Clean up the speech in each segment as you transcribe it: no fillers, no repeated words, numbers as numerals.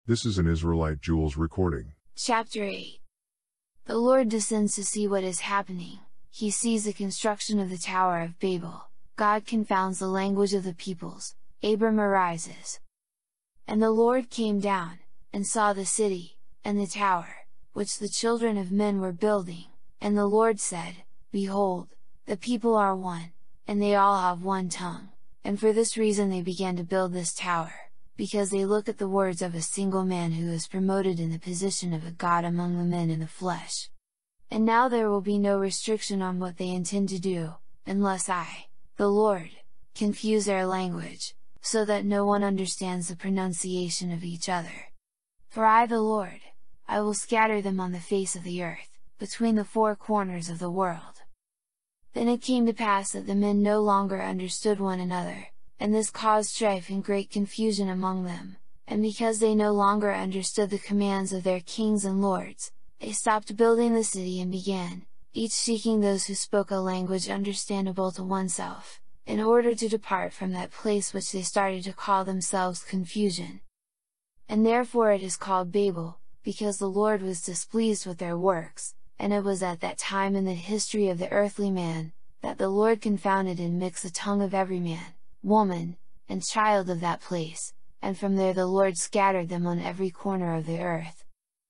This is an Israelite Jules recording. Chapter 8. The Lord descends to see what is happening. He sees the construction of the Tower of Babel. God confounds the language of the peoples. Abram arises. And the Lord came down, and saw the city, and the tower, which the children of men were building. And the Lord said, Behold, the people are one, and they all have one tongue. And for this reason they began to build this tower, because they look at the words of a single man who is promoted in the position of a god among the men in the flesh. And now there will be no restriction on what they intend to do, unless I, the Lord, confuse their language, so that no one understands the pronunciation of each other. For I, the Lord, I will scatter them on the face of the earth, between the four corners of the world. Then it came to pass that the men no longer understood one another, and this caused strife and great confusion among them, and because they no longer understood the commands of their kings and lords, they stopped building the city and began, each seeking those who spoke a language understandable to oneself, in order to depart from that place which they started to call themselves Confusion. And therefore it is called Babel, because the Lord was displeased with their works, and it was at that time in the history of the earthly man, that the Lord confounded and mixed the tongue of every man, woman, and child of that place, and from there the Lord scattered them on every corner of the earth.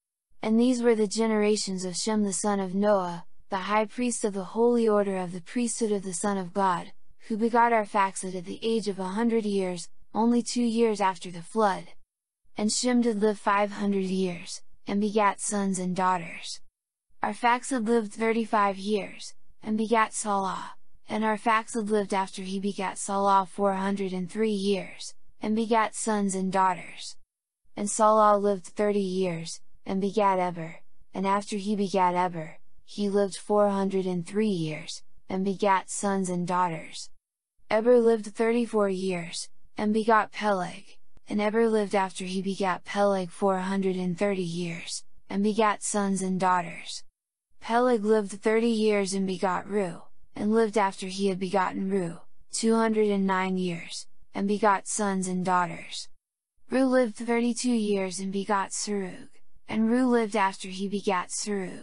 And these were the generations of Shem the son of Noah, the high priest of the holy order of the priesthood of the Son of God, who begot Arphaxad at the age of 100 years, only 2 years after the flood. And Shem did live 500 years, and begat sons and daughters. Arphaxad lived 35 years, and begat Salah. And Arphaxad lived after he begat Salah 403 years, and begat sons and daughters. And Salah lived 30 years, and begat Eber, and after he begat Eber, he lived 403 years, and begat sons and daughters. Eber lived 34 years, and begot Peleg, and Eber lived after he begat Peleg 430 years, and begat sons and daughters. Peleg lived 30 years and begot Reu, and lived after he had begotten Reu, 209 years, and begot sons and daughters. Reu lived 32 years and begot Serug, and Reu lived after he begat Serug,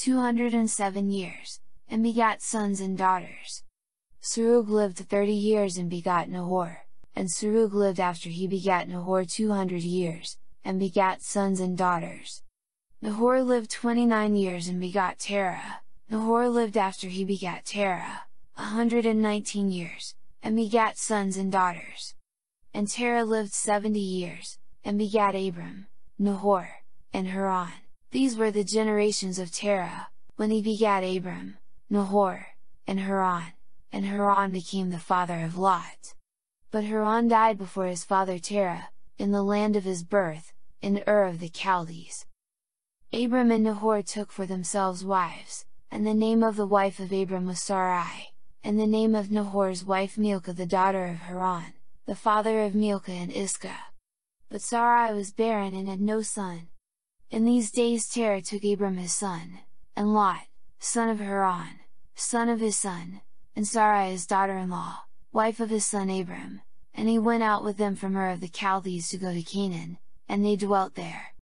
207 years, and begat sons and daughters. Serug lived 30 years and begot Nahor, and Serug lived after he begat Nahor 200 years, and begat sons and daughters. Nahor lived 29 years and begot Terah. Nahor lived after he begat Terah, 119 years, and begat sons and daughters. And Terah lived 70 years, and begat Abram, Nahor, and Haran. These were the generations of Terah, when he begat Abram, Nahor, and Haran became the father of Lot. But Haran died before his father Terah, in the land of his birth, in Ur of the Chaldees. Abram and Nahor took for themselves wives, and the name of the wife of Abram was Sarai, and the name of Nahor's wife Milcah the daughter of Haran, the father of Milcah and Iscah. But Sarai was barren and had no son. In these days Terah took Abram his son, and Lot, son of Haran, son of his son, and Sarai his daughter-in-law, wife of his son Abram, and he went out with them from Ur of the Chaldees to go to Canaan, and they dwelt there.